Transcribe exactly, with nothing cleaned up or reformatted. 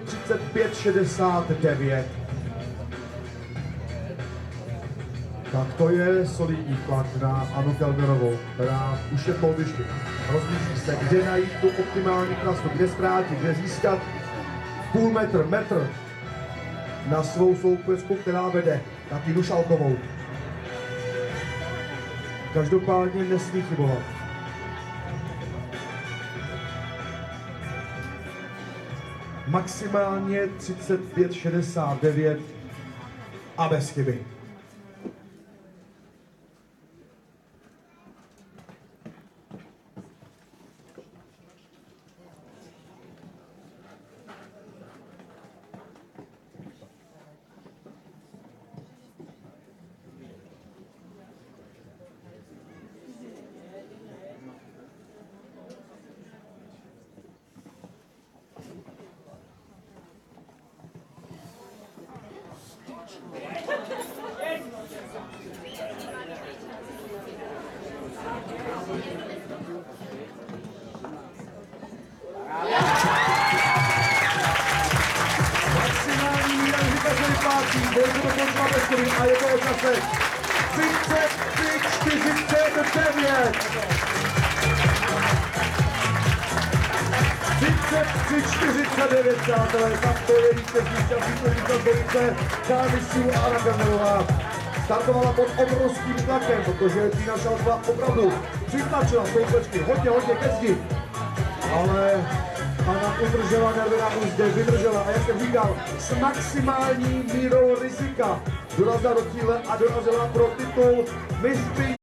třicet pět šedesát devět. Tak to je solidní tlak na Annu Kellnerovou, která už je po výšky. Rozmýšlí se, kde najít tu optimální trasu, kde zkrátit, kde získat půl metr, metr na svou soupeřku, která vede, na Týnu Šalkovou. Každopádně nesmí chybovat. Maximálně třicet pět šedesát devět a bez chyby. Maximální míra rizika se vyplácí, boj se dokončila bez chyby a je to o čase třicet tři čtyřicet devět. třicet tři čtyřicet devět, přátelé, tak to je vítězný časí, to vítěz dvojice Kámišů a Anna Kellnerová. Startovala pod obrovským tlakem, protože Týna Šalková opravdu přitlačila soupeřky hodně, hodně ke zdi. Ale Anna udržela nervy na úzdě, vydržela a jak jsem říkal, s maximální mírou rizika dorazila do cíle a dorazila pro titul mistryň.